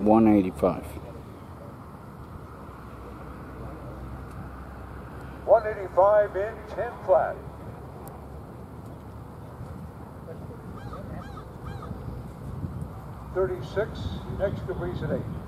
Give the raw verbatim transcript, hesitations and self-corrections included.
one eighty-five. one eighty-five in ten flat. thirty-six, next completes at eight.